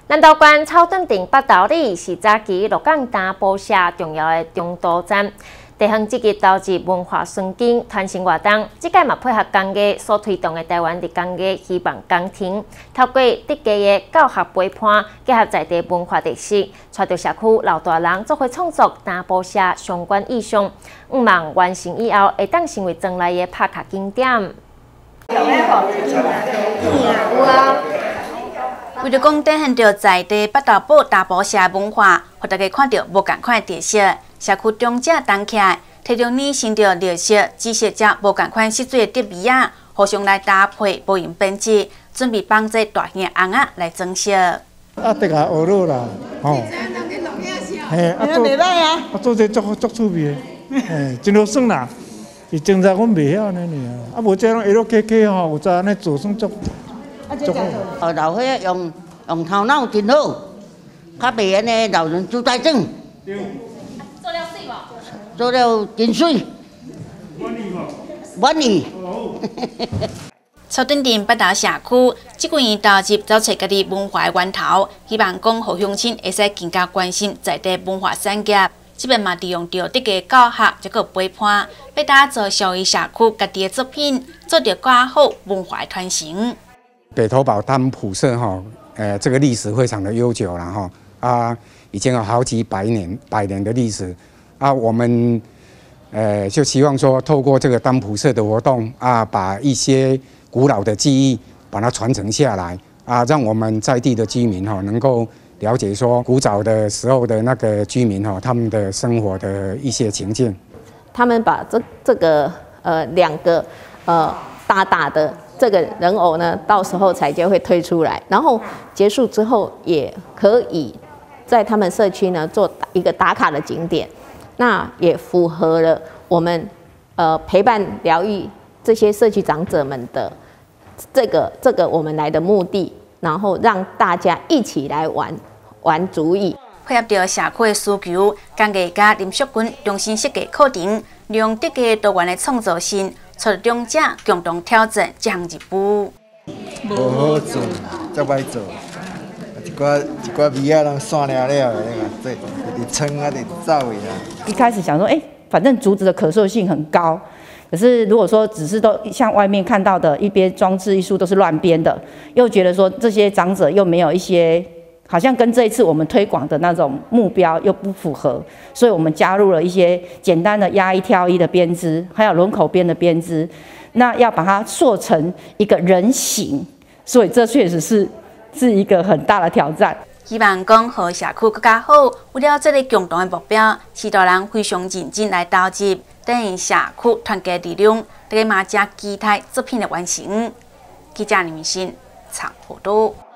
南投县草屯镇北投里是早期鹿港单埔社重要的中途站，地方积极投入文化纯景传承活动。这届嘛配合工艺所推动的台湾日工艺希望工程，透过特家的教学陪伴，结合在地文化特色，带着社区老大人做伙创作单埔社相关意象，希望完成以后会当成为将来的拍卡景点。有啊。 为了讲展现着在地北投埔大埔社文化，互大家看到无共款的特色，社区中者动起来，摕着拟成着绿色、紫色遮无共款色水的竹米互相来搭配，无用编织，准备放这大型的红仔来装饰。 得学落啦，吼。嘿，袂歹啊！做这足趣味的，嘿，真好耍啦。是正在阮袂晓呢尔，无这种下落客吼，有在安尼做算足。 老岁用头脑真好，较袂安尼老人痴呆症。做了水无？做了真水。满意。 草屯镇北投社区即几年投入找找家己文化的源头，希望讲互乡亲会使更加关心在地文化产业。这边嘛利用着特家教学，再个陪伴，要打造属于社区家己的作品，做着更好文化传承。 北投堡单埔社这个历史非常的悠久了已经有好几百年的历史我们就希望说透过这个单埔社的活动把一些古老的记忆把它传承下来让我们在地的居民能够了解说古早的时候的那个居民他们的生活的一些情境。 他们把这个两个大的。 这个人偶呢，到时候才就会推出来，然后结束之后也可以在他们社区呢做一个打卡的景点，那也符合了我们陪伴疗愈这些社区长者们的这个我们来的目的，然后让大家一起来玩竹艺， 配合着社区的需求，工艺家林淑君重新设计课程，利用特家多元的创造性。 带两者共同挑战这项任务。 无好做，则歹做。一寡米仔拢散了了，这直撑直走的啦。 一开始想说，反正竹子的可塑性很高，可是如果说只是都像外面看到的一边装置艺术都是乱编的，又觉得说这些长者又没有一些。 好像跟这一次我们推广的那种目标又不符合，所以我们加入了一些简单的压一挑一的编织，还有轮口编的编织，那要把它塑成一个人形，所以这确实是一个很大的挑战。 希望讲和社区更加好，为了这个共同的目标，许多人非常认真来投入，等于社区团结力量，大家嘛真期待作品的完成。记者林明信采报道。